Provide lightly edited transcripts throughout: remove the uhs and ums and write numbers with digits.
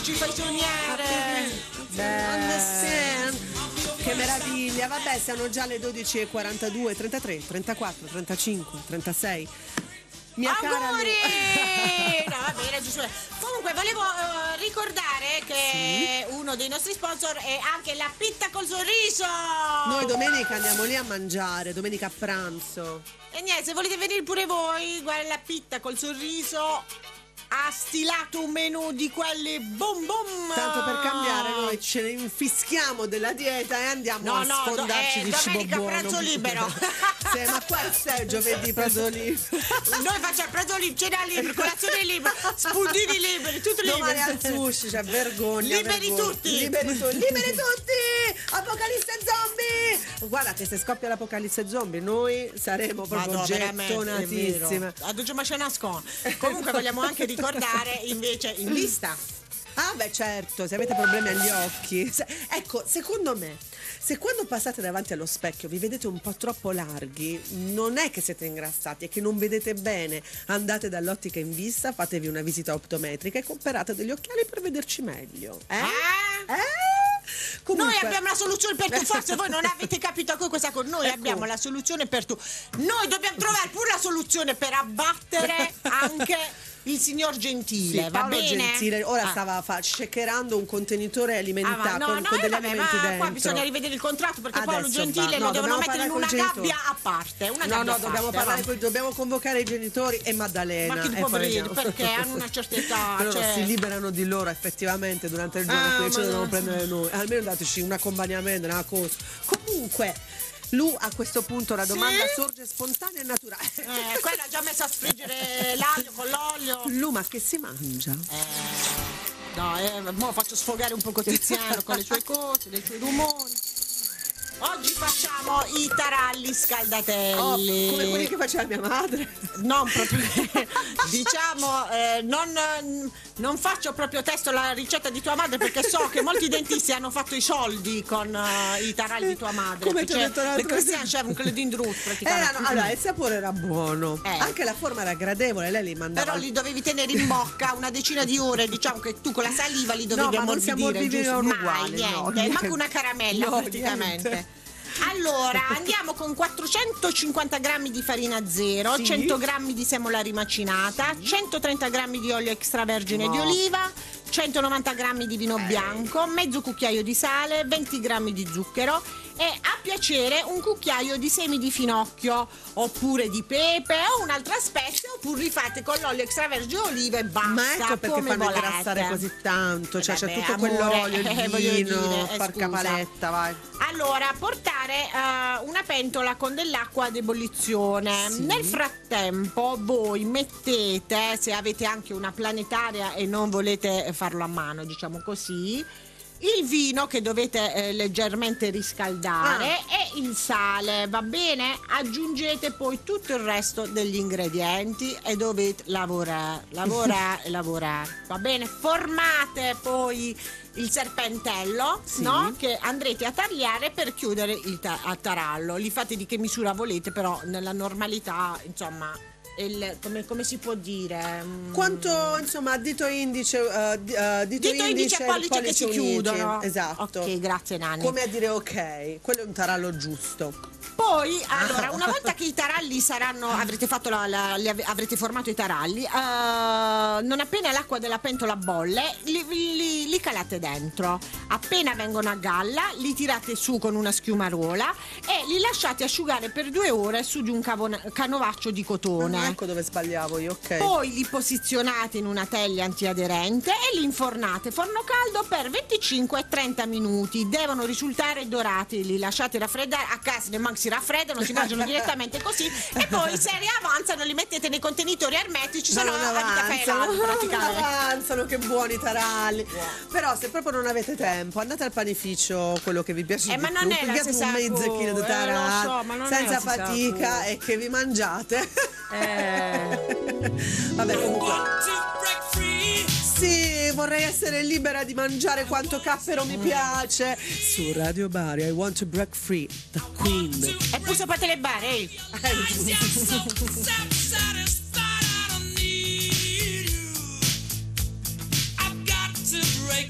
ci fai sognare. Che meraviglia. Vabbè, siamo già alle 12:42, 33, 34, 35, 36. Mia auguri! Cara No, va bene, giusto. Comunque volevo ricordare che uno dei nostri sponsor è anche la Pitta col Sorriso. Noi domenica andiamo lì a mangiare, domenica a pranzo. E niente, se volete venire pure voi, guarda, la Pitta col Sorriso ha stilato un menù di quelli boom boom. Tanto per cambiare noi ce ne infischiamo della dieta e andiamo a sfondarci di cibo domenica buono. pranzo libero. Sì, ma questo è giovedì pranzo libero. Noi facciamo pranzo libero, cena libera, colazione libera, spuntini liberi, tutto libero. Domani al sushi, c'è vergogna. Liberi tutti. Liberi tutti. Apocalisse zombie. Guarda che se scoppia l'apocalisse zombie noi saremo proprio gettonatissime. Ma ce nascono. Comunque vogliamo anche ricordare invece in lista. Ah beh certo, se avete problemi agli occhi. Ecco, secondo me, se quando passate davanti allo specchio vi vedete un po' troppo larghi, non è che siete ingrassati, è che non vedete bene. Andate dall'ottica in vista, fatevi una visita optometrica e comprate degli occhiali per vederci meglio. Comunque... Noi abbiamo la soluzione per tu, forse voi non avete capito ancora questa cosa. Noi abbiamo la soluzione per tu. Noi dobbiamo trovare pure la soluzione per abbattere anche il signor Gentile, sì, va Paolo bene? Gentile ora stava shakerando un contenitore alimentare con degli alimenti dentro. Qua bisogna rivedere il contratto perché Adesso Paolo Gentile lo devono mettere in una gabbia a parte. Dobbiamo convocare i genitori e Maddalena. Ma che poverini, perché hanno una certa età. Però si liberano di loro effettivamente durante il giorno, quindi ce lo dobbiamo prendere noi. Almeno dateci un accompagnamento, una cosa. Comunque. Lu a questo punto la domanda sorge spontanea e naturale. Quella ha già messa a sfriggere l'aglio con l'olio. Lu, ma che si mangia? Mo faccio sfogare un po' Tiziano con le sue cose, dei suoi rumori. Oggi facciamo i taralli scaldatelli. Come quelli che faceva mia madre. Non proprio. Diciamo, non faccio proprio testo la ricetta di tua madre perché so che molti dentisti hanno fatto i soldi con i taralli di tua madre. Come ti ho detto le Christian c'erano quelle di Indrut praticamente. Allora, il sapore era buono. Anche la forma era gradevole, lei li mandava. Però li dovevi tenere in bocca una decina di ore, diciamo che tu con la saliva li dovevi ammorbidire, giusto? Mai, niente, manco una caramella praticamente. Allora, andiamo con 450 grammi di farina zero, 100 grammi di semola rimacinata, 130 grammi di olio extravergine di oliva, 190 grammi di vino bianco, mezzo cucchiaio di sale, 20 grammi di zucchero e a piacere un cucchiaio di semi di finocchio oppure di pepe o un'altra spezia, oppure rifate con l'olio extravergine oliva e basta. Ma ecco perché come fanno volete. ingrassare così tanto, cioè Vabbè, c'è tutto amore, quell'olio, il vino, porca scusa. paletta, vai. Allora, portare una pentola con dell'acqua ad ebollizione. Nel frattempo voi mettete, se avete anche una planetaria e non volete farlo a mano, diciamo così, il vino che dovete leggermente riscaldare e il sale, va bene? Aggiungete poi tutto il resto degli ingredienti e dovete lavorare, va bene? Formate poi il serpentello, no? Che andrete a tagliare per chiudere il tarallo. Li fate di che misura volete, però nella normalità, insomma, come si può dire? Quanto, insomma, dito indice, dito indice e pollice che si uniti. chiudono. Esatto. Ok, grazie Nani. Come a dire ok, quello è un tarallo giusto. Poi, allora, una volta che i taralli saranno, avrete fatto avrete formato i taralli, non appena l'acqua della pentola bolle, li calate dentro. Appena vengono a galla, li tirate su con una schiumarola e li lasciate asciugare per 2 ore su di un canovaccio di cotone. Ecco dove sbagliavo io, ok. Poi li posizionate in una teglia antiaderente e li infornate forno caldo per 25-30 minuti. Devono risultare dorati, li lasciate raffreddare. A casa ne si raffreddano, si mangiano direttamente così e poi se riavanzano li mettete nei contenitori ermetici, sono avanzano, che buoni taralli. Però se proprio non avete tempo, andate al panificio, quello che vi piace di ma non è la stessa un mezzo chilo di taralli, lo so, ma non senza è la fatica e che vi mangiate. Vabbè, comunque sì, vorrei essere libera di mangiare quanto cappero mi piace. Su Radio Bari, I want to break free, the Queen. E pure sapete le bare, I've got to break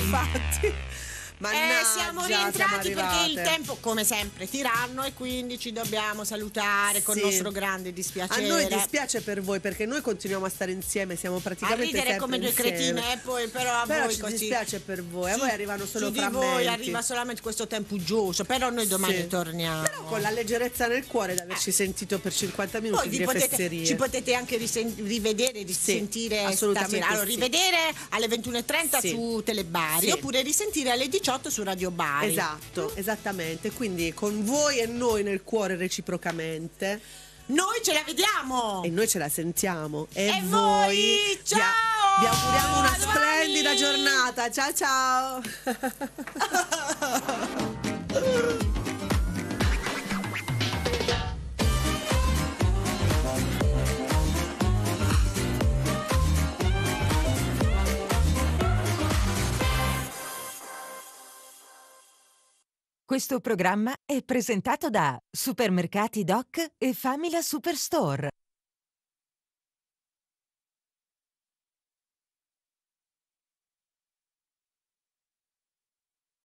infatti. Mannaggia, siamo siamo rientrati perché il arrivate. tempo, come sempre, tiranno e quindi ci dobbiamo salutare con il Sì. nostro grande A dispiacere. noi dispiace per voi perché noi continuiamo a stare insieme, siamo A praticamente ridere sempre come due insieme. cretine, e poi però a Però voi ci così. dispiace per voi, a Su- voi arrivano solo su di frammenti. voi arriva solamente questo tempo uggioso, però noi domani Sì. torniamo. Però con la leggerezza nel cuore di averci sentito per 50 minuti Poi di fesserie. ci potete anche rivedere, risentire assolutamente stasera. Allora, sì. rivedere alle 21:30 Sì. su Telebari Sì. oppure risentire alle 18 su Radio Bari. Esatto, esattamente. Quindi con voi e noi nel cuore reciprocamente. Noi ce la vediamo! E noi ce la sentiamo. E, E voi voi, ciao! vi auguriamo una A domani! splendida giornata. Ciao ciao! Questo programma è presentato da Supermercati Doc e Famila Superstore.